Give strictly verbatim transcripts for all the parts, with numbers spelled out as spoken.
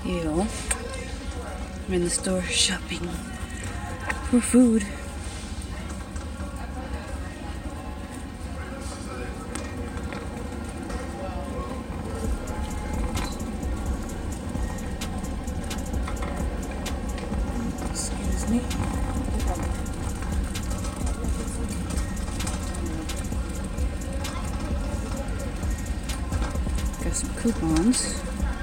Yeah, I'm in the store shopping for food. Excuse me. Got some coupons.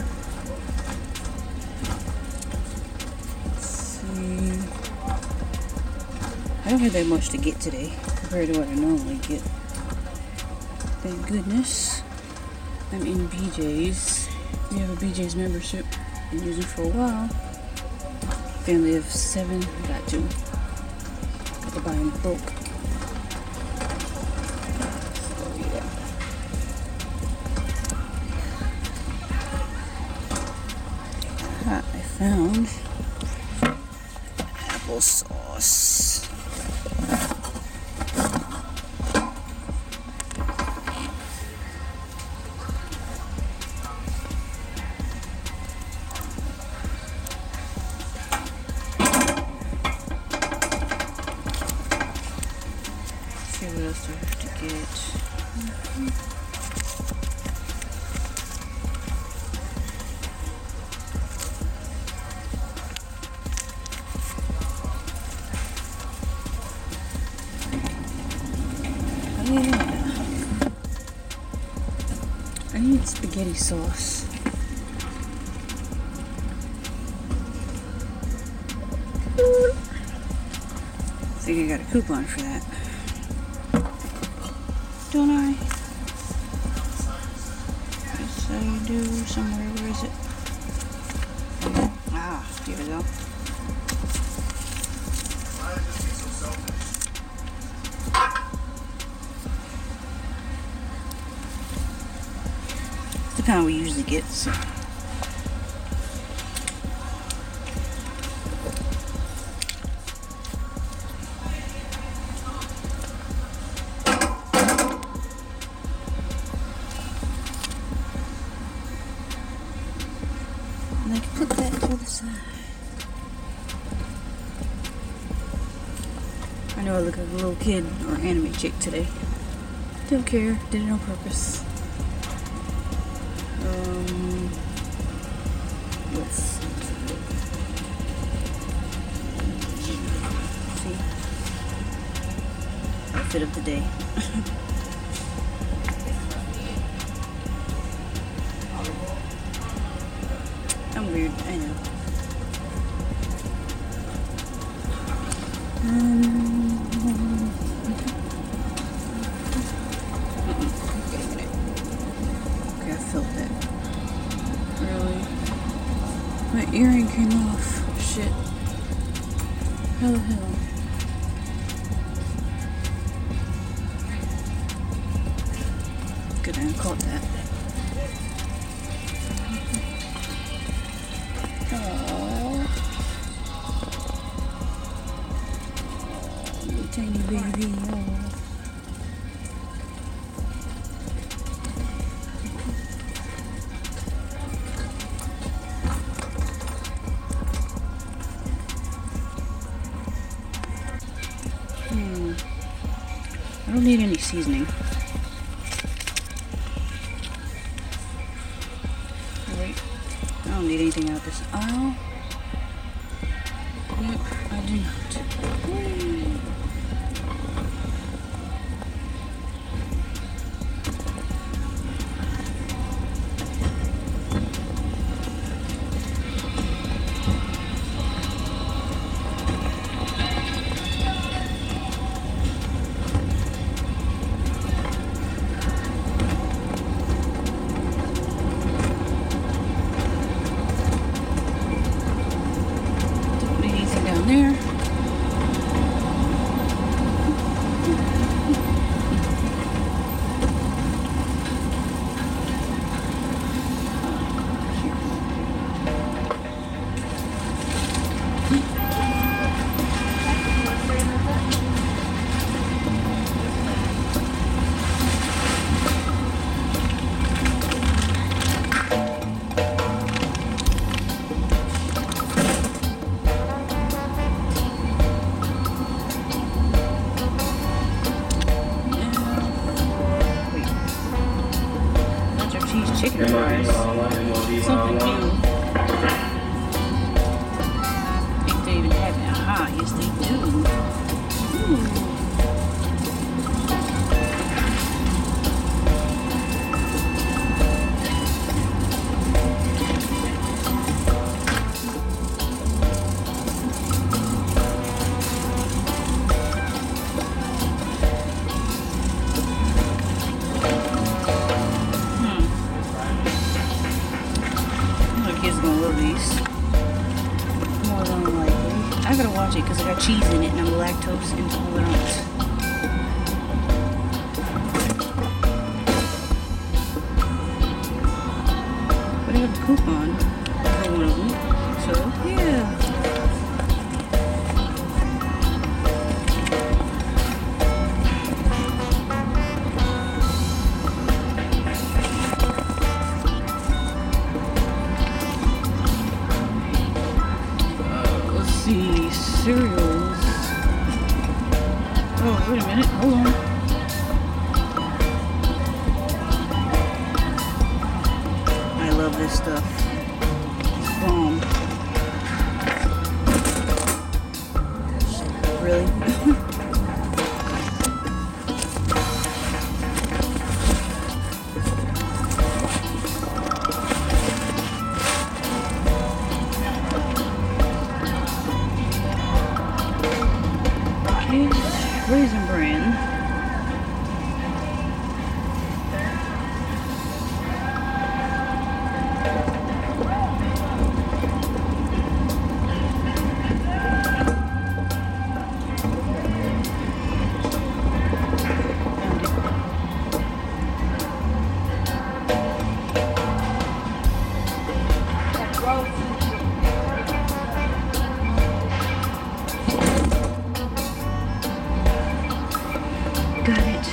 I don't have that much to get today compared to what I normally get. Thank goodness I'm in B J's. We have a B J's membership. Been using for a while. Family of seven. Got to. Got to buy in bulk. So yeah. I found applesauce. See what else do I have to get? Mm-hmm. Oh yeah. I need spaghetti sauce. I think I got a coupon for that. Don't I? Yes, I do. Somewhere. Where is it? Ah, here we go. It's the kind we usually get. So. And I can put that to the side. I know I look like a little kid or anime chick today. Don't care. Did it on purpose. Um, let's see. Outfit of the day. I'm weird, I know. Um, okay, I felt that. Really? My earring came off. Shit. How the hell? Good, I caught that. Aww. Little tiny baby. Aww. Hmm. I don't need any seasoning. Wait. I don't need anything out of this aisle. Nope, I do not. Whee. Don't need anything down there. chicken fries. Something new. If they even have it. Aha, yes they do. Ooh. More than likely. I gotta watch it because I got cheese in it and I'm lactose intolerant. But I have a coupon for one of them, so yeah. The cereals. Oh, wait a minute. Hold on. I love this stuff. It's bomb. Really? Raisin Bran. Got it.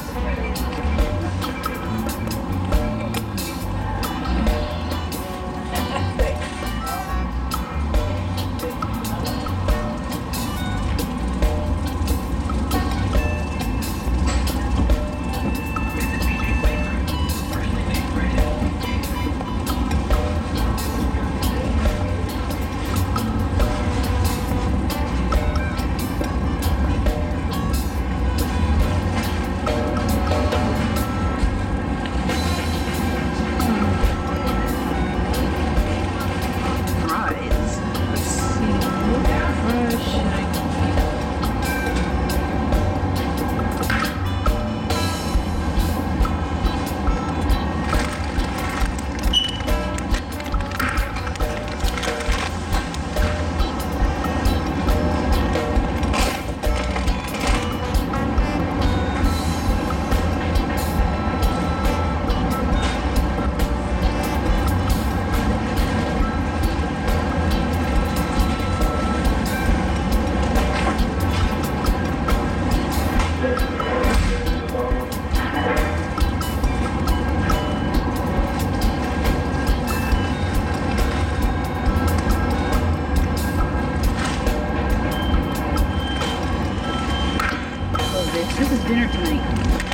This is dinner tonight.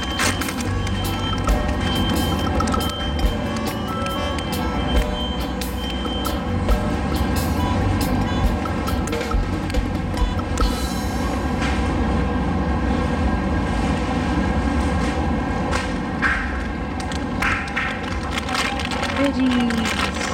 Veggies.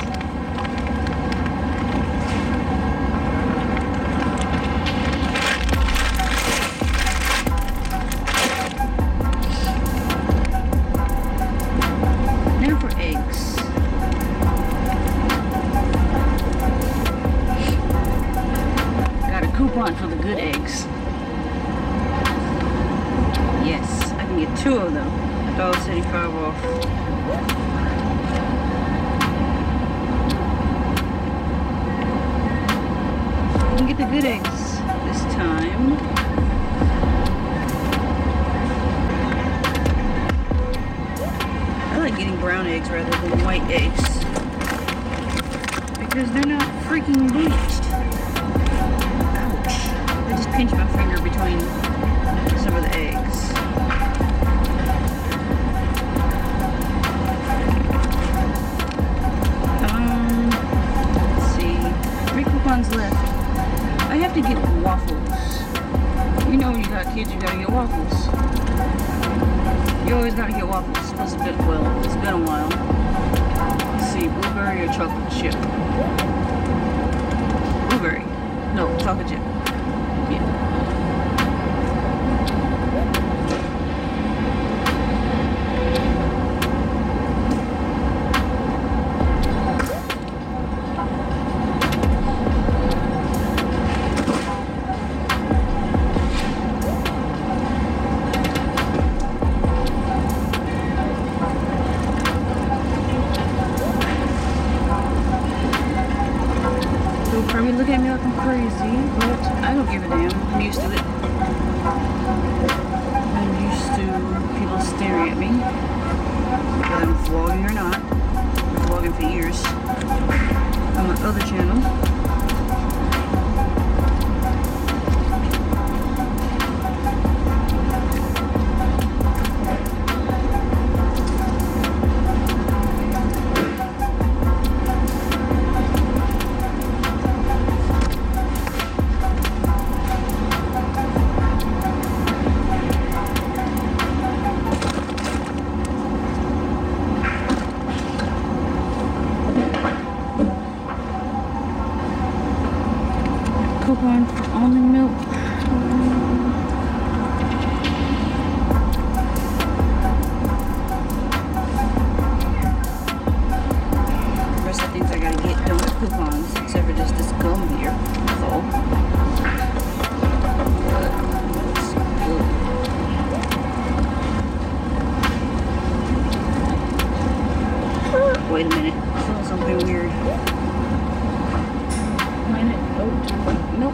Coupon for the good eggs. Yes, I can get two of them. one dollar seventy-five off. I can get the good eggs this time. I like getting brown eggs rather than white eggs because they're not freaking bleached. I just pinched my finger between some of the eggs. You always gotta get waffles, because it's been, well, it's been a while. Let's see, blueberry or chocolate chip? Blueberry. No, chocolate chip. Yeah. Probably look at me like I'm crazy, but I don't give a damn. I'm used to it. I'm used to people staring at me, whether I'm vlogging or not. I've been vlogging for years on my other channel. Coupon for almond milk. Rest of the things I gotta get done with coupons, except for just this gum here. That's all. But it's good. Wait a minute. I saw something weird. Planet Oat milk.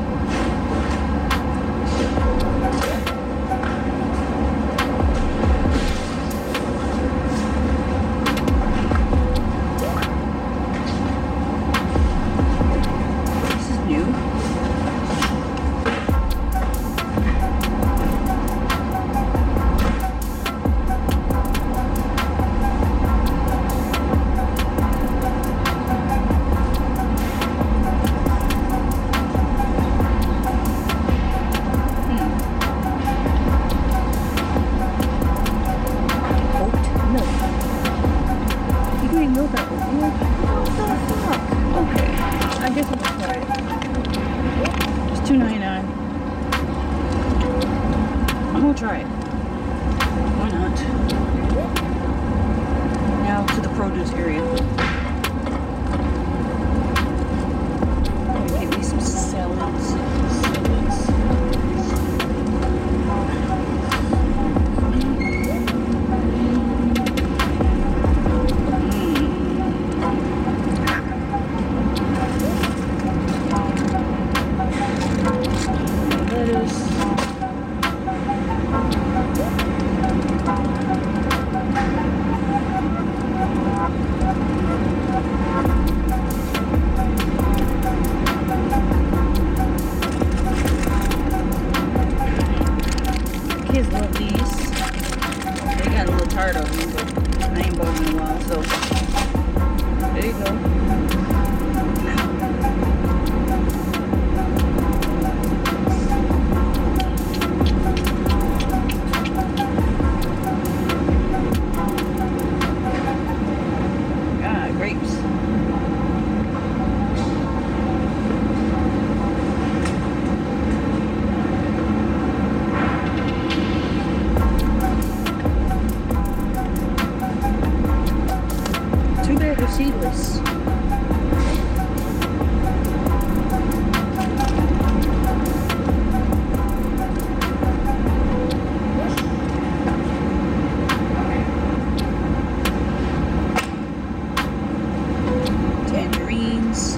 This is new. Milk out. What the fuck? Okay, I guess I'll just try it. It's two ninety-nine. I'm gonna try it. Why not? Now to the produce area. Get me some salads. Salads. Kids love these. They got a little tired of them, but I ain't bought them in a while, so there you go. Ah, grapes. Too bad they're seedless. Tangerines.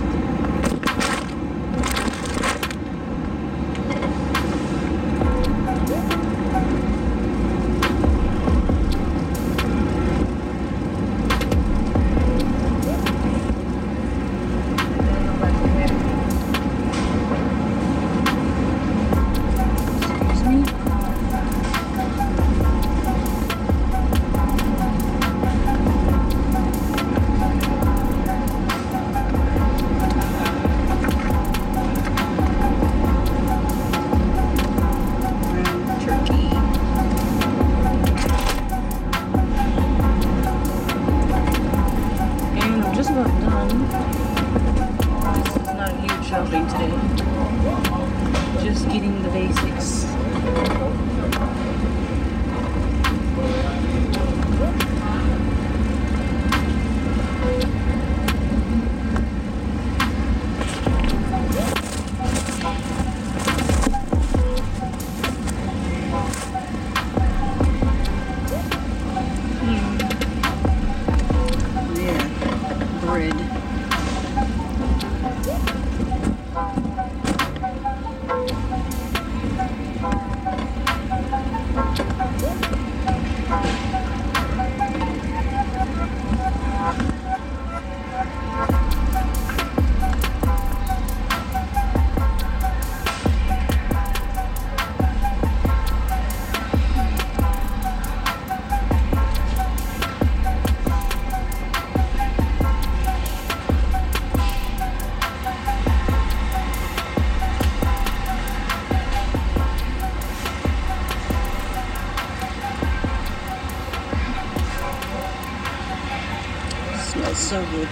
it's so good.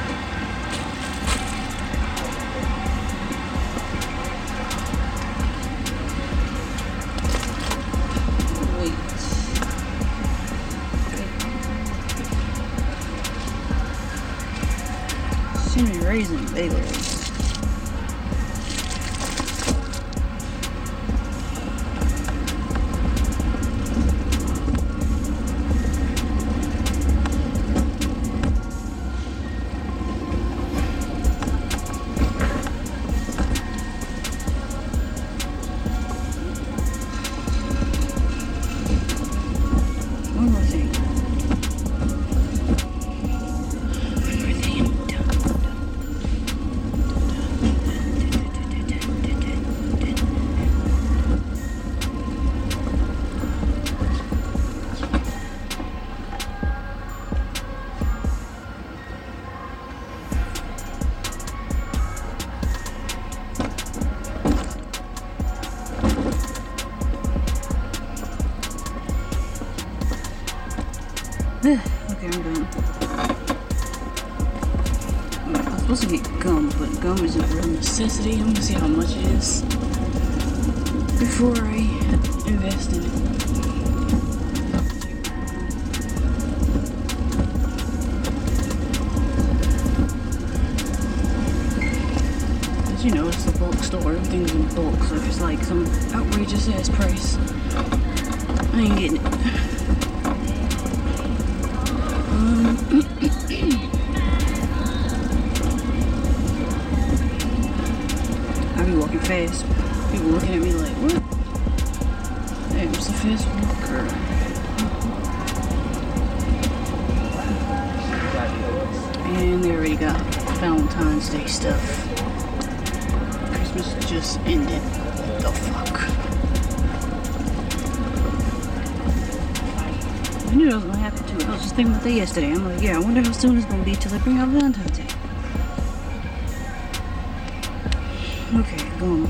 Wait. Cinnamon raisin bagels. One more thing. One more thing. Okay, I'm done. I was supposed to get gum, but gum isn't a real necessity. I'm gonna see how much it is before I invest in it. But you know, it's a bulk store. Everything's in bulk, so if it's like some outrageous ass price, I ain't getting it. I be walking fast. People looking at me like, what? Hey, I'm just a fast walker. And they already got Valentine's Day stuff. Christmas just ended. What the fuck? I knew that was gonna happen too. I was just thinking about that yesterday. I'm like, yeah, I wonder how soon it's gonna be till they bring out Valentine's Day. Okay, go on.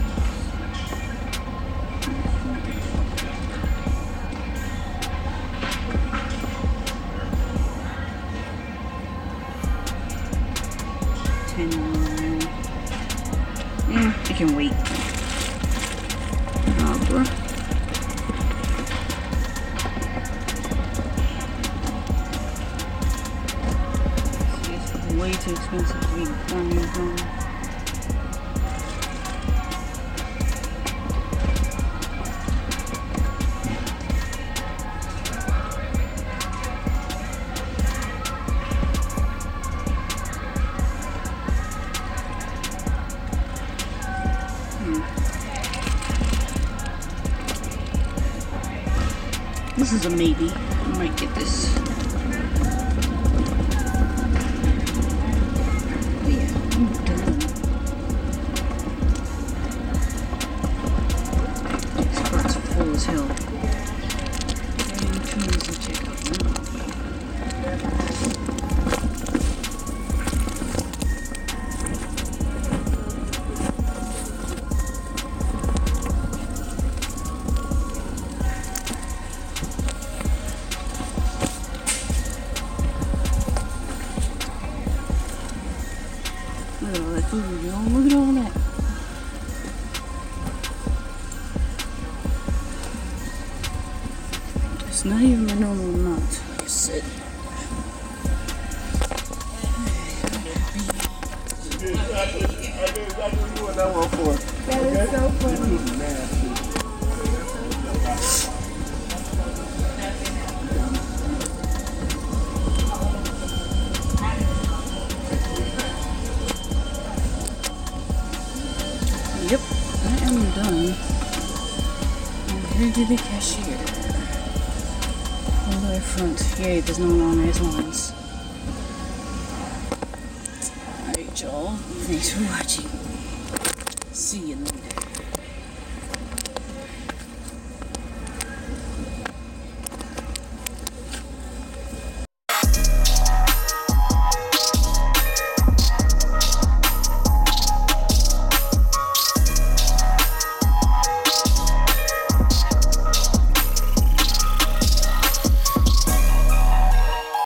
Ten more. Yeah, I can wait. Opera. Way too expensive to be on your phone. Hmm. This is a maybe. I might get this. As hell. And tunes to check out now. Look at all that food, y'all. Look at all that. It's not even my normal amount, like I said. That is so funny. Yep, I am done. I'm here to the cashier. All the way front. Yay, there's no long ass lines. Alright, y'all. Thanks for watching. See you in the